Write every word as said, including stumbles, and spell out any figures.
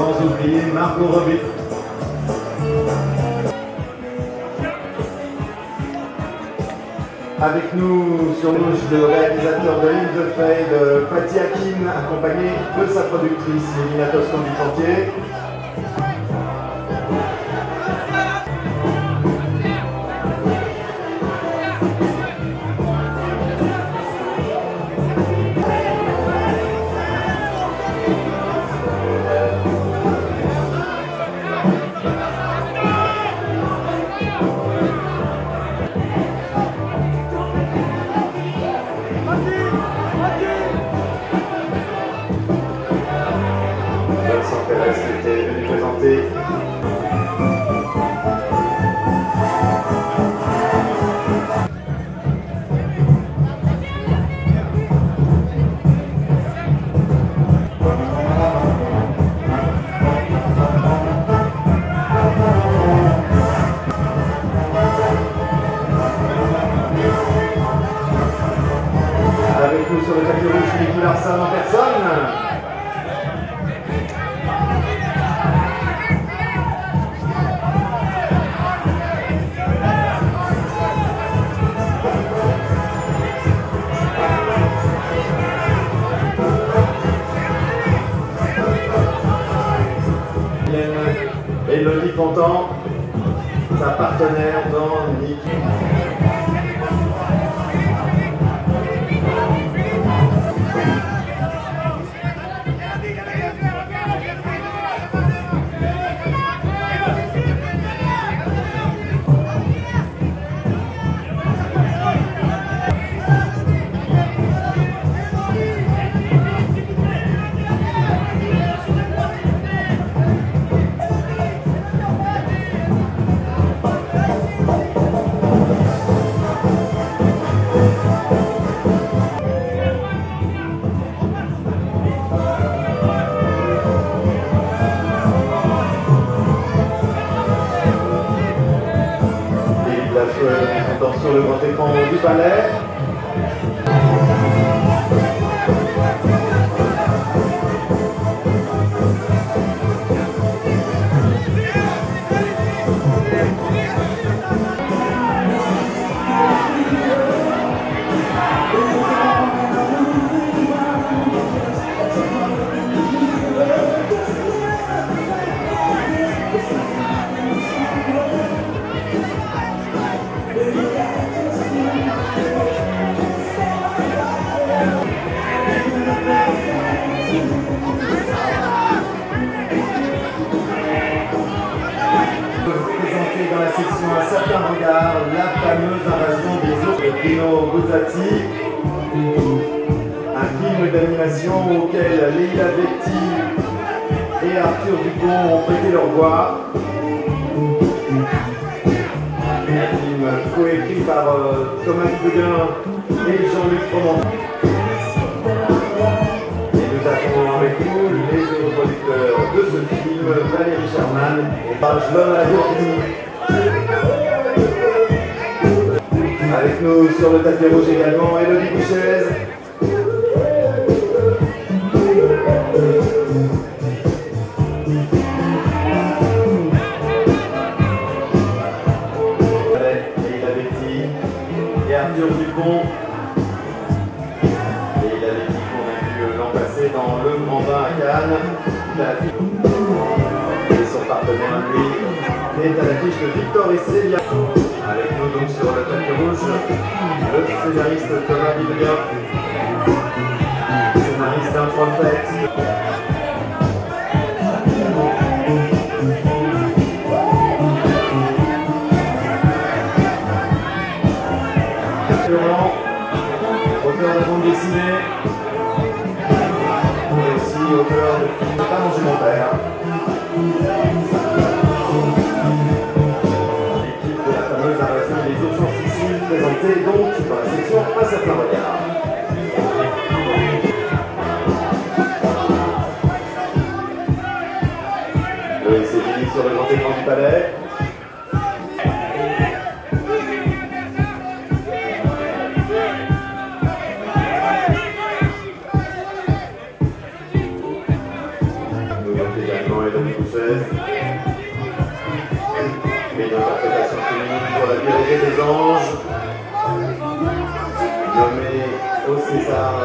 sans oublier Margot Robbie. Avec nous sur l'ouche le réalisateur de In the Fade, Fatih Akin, accompagné de sa productrice Elina Toscan du Portier. Qui était venu présenter avec nous sur le tapis rouge Nicky Larson en personne. Elodie Fontan, sa partenaire dans Nicky. Sur le grand écran du palais. Dans la section Un certain regard, la fameuse invasion des eaux de Pino Buzzati, un film d'animation auquel Leila Bekti et Arthur Dupont ont prêté leur voix. Un film coécrit par euh, Thomas Beguin et Jean-Luc Froment. Et nous avons avec nous les deux producteurs de ce film, Valérie Sherman et Bargelon à la Bourgogne. Avec nous sur le tapis rouge également, Elodie Bouchez. Leila Bekti et Arthur Dupont. Leila Bekti qu'on a vu l'an passé dans Le Grand Bain à Cannes. Et son partenaire, lui, est à l'affiche de Victor et Célia. Avec nous donc sur le tapis rouge, le scénariste Thomas Beguin, scénariste d'un prophète. Auteur de bande dessinée, et aussi auteur de film Pas manger mon père. Présenté donc dans la section Un certain regard. Oui, c'est fini sur le grand écran du palais. Nous avons également Mélanie Bouchez. Et d'interprétation féminine pour la Vierge des Anges, nommée au César